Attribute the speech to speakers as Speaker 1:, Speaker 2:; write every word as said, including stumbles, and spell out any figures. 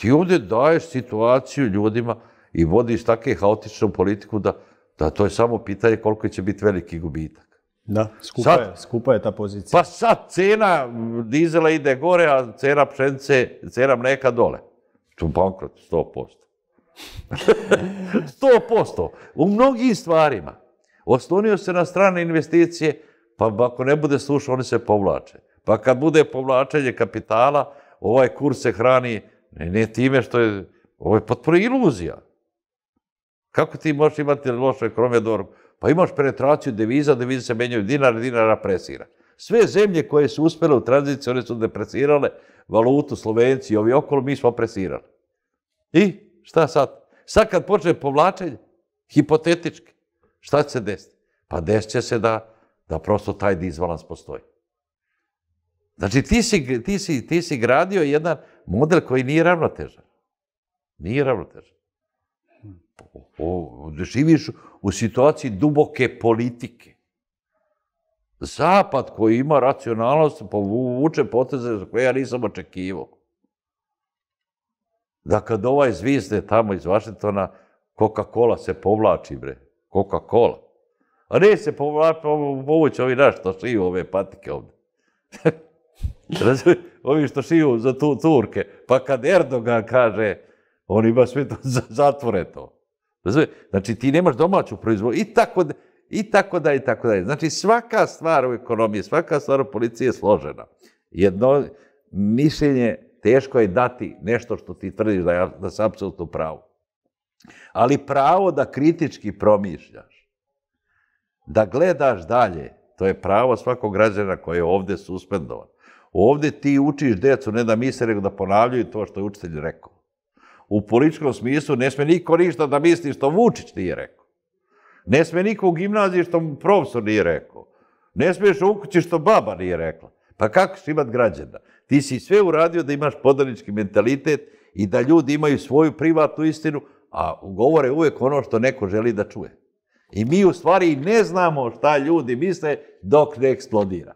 Speaker 1: Ti ovdje daješ situaciju ljudima i vodiš takve haotičnu politiku da to je samo pitanje koliko će biti veliki gubitak.
Speaker 2: Da, skupa je ta pozicija.
Speaker 1: Pa sad cena dizela ide gore, a cena pšenice, cena mlijeka dole. To je bankrot, sto posto. sto posto. U mnogim stvarima. Oslonio se na strane investicije, pa ako ne bude slušao, oni se povlače. Pa kad bude povlačenje kapitala, ovaj kurs se hrani ne time što je, ovo je potpuno iluzija. Kako ti možeš imati lošu ekonomiju dobro? Pa imaš penetraciju deviza, devize se menjaju dinar, dinar apresira. Sve zemlje koje su uspjele u tranziciji, one su depresirale valutu, Slovenci i ovi okolo, mi smo apresirali. I šta sad? Sad kad počne povlačenje, hipotetički, šta će se desiti? Pa desit će se da prosto taj disbalans postoji. Znači, ti si gradio jedan model koji nije ravnotežan. Nije ravnotežan. Živiš u situaciji duboke politike. Zapad koji ima racionalnost povuče poteze za koje ja nisam očekivao. Da kad ovaj zvizde tamo iz Vašingtona, Coca-Cola se povlači, bre. Coca-Cola. A ne se povući ovi naš što šiju ove patike ovdje. Ovi što šiju za Turke. Pa kad Erdogan kaže, on ima sve to zatvore to. Znači, ti nemaš domaću proizvodnju i tako da, i tako da, i tako da. Znači, svaka stvar u ekonomiji, svaka stvar u policiji je složena. Jedno mišljenje, teško je dati nešto što ti tvrdiš da si apsolutno pravo. Ali pravo da kritički promišljaš, da gledaš dalje, to je pravo svakog građana koji je ovdje suspendovan. Ovdje ti učiš decu ne da misle, nego da ponavljaju to što je učitelj rekao. U političkom smislu ne sme niko ništa da misli što Vučić nije rekao. Ne sme niko u gimnaziji što mu profesor nije rekao. Ne smiješ u kući što baba nije rekla. Pa kako ćeš imati građana? Ti si sve uradio da imaš podanički mentalitet i da ljudi imaju svoju privatnu istinu, a govore uvijek ono što neko želi da čuje. I mi u stvari ne znamo šta ljudi misle dok ne eksplodira.